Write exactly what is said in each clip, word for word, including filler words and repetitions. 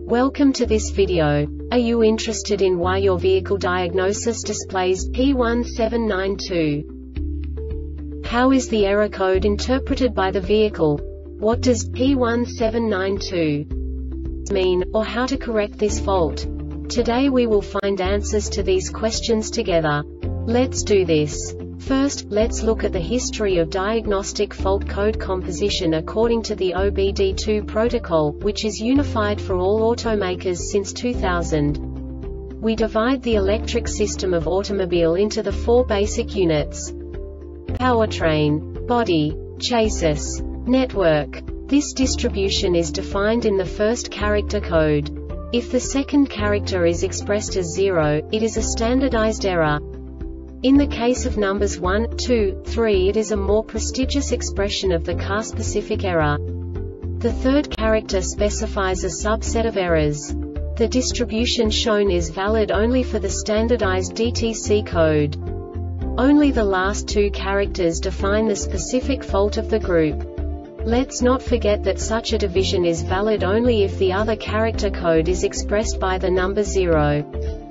Welcome to this video. Are you interested in why your vehicle diagnosis displays P one seven nine two? How is the error code interpreted by the vehicle? What does P one seven nine two mean, or how to correct this fault? Today we will find answers to these questions together. Let's do this. First, let's look at the history of diagnostic fault code composition according to the O B D two protocol, which is unified for all automakers since two thousand. We divide the electric system of automobile into the four basic units: powertrain, body, chassis, network. This distribution is defined in the first character code. If the second character is expressed as zero, it is a standardized error. In the case of numbers one, two, three, it is a more prestigious expression of the car-specific error. The third character specifies a subset of errors. The distribution shown is valid only for the standardized D T C code. Only the last two characters define the specific fault of the group. Let's not forget that such a division is valid only if the other character code is expressed by the number zero.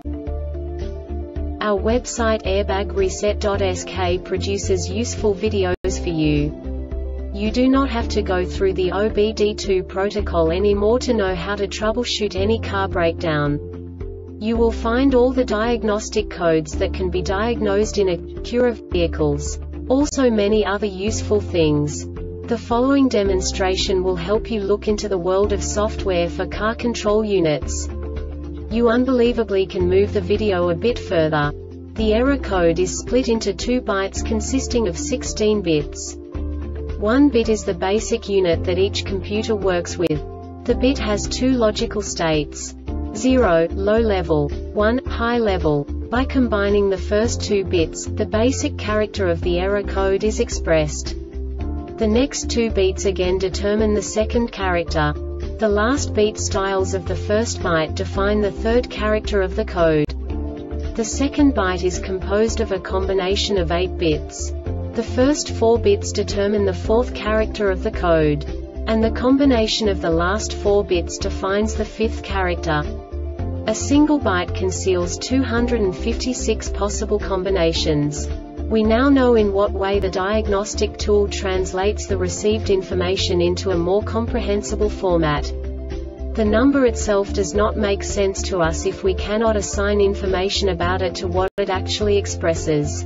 Our website airbag reset dot S K produces useful videos for you. You do not have to go through the O B D two protocol anymore to know how to troubleshoot any car breakdown. You will find all the diagnostic codes that can be diagnosed in Acura vehicles. Also many other useful things. The following demonstration will help you look into the world of software for car control units. You unbelievably can move the video a bit further. The error code is split into two bytes consisting of sixteen bits. One bit is the basic unit that each computer works with. The bit has two logical states: zero, low level, one, high level. By combining the first two bits, the basic character of the error code is expressed. The next two beats again determine the second character. The last beat styles of the first byte define the third character of the code. The second byte is composed of a combination of eight bits. The first four bits determine the fourth character of the code. And the combination of the last four bits defines the fifth character. A single byte conceals two hundred fifty-six possible combinations. We now know in what way the diagnostic tool translates the received information into a more comprehensible format. The number itself does not make sense to us if we cannot assign information about it to what it actually expresses.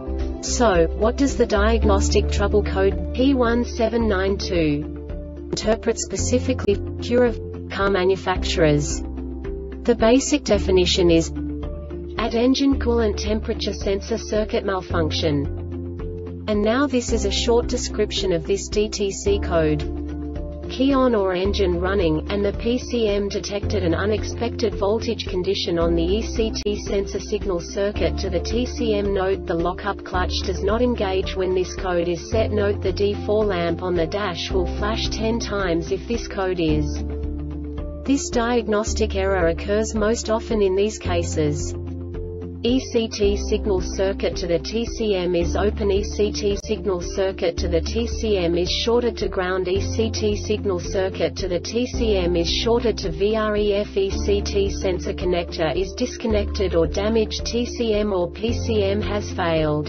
So, what does the diagnostic trouble code P one seven nine two interpret specifically for Acura car manufacturers? The basic definition is at engine coolant temperature sensor circuit malfunction. And now this is a short description of this D T C code. Key on or engine running, and the P C M detected an unexpected voltage condition on the E C T sensor signal circuit to the T C M node. The lockup clutch does not engage when this code is set. Note the D four lamp on the dash will flash ten times if this code is. This diagnostic error occurs most often in these cases: E C T signal circuit to the T C M is open, E C T signal circuit to the T C M is shorted to ground, E C T signal circuit to the T C M is shorted to V R E F, E C T sensor connector is disconnected or damaged, T C M or P C M has failed.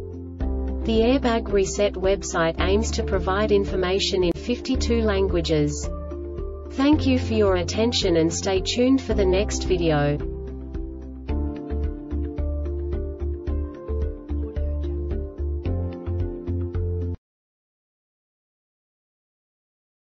The Airbag Reset website aims to provide information in fifty-two languages. Thank you for your attention and stay tuned for the next video.